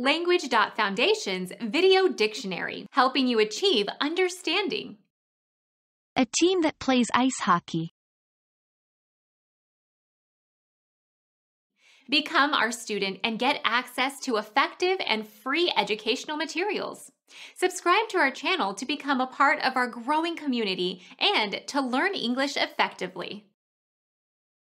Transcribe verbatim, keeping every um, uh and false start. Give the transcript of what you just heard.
Language dot Foundation's Video Dictionary, helping you achieve understanding. A team that plays ice hockey. Become our student and get access to effective and free educational materials. Subscribe to our channel to become a part of our growing community and to learn English effectively.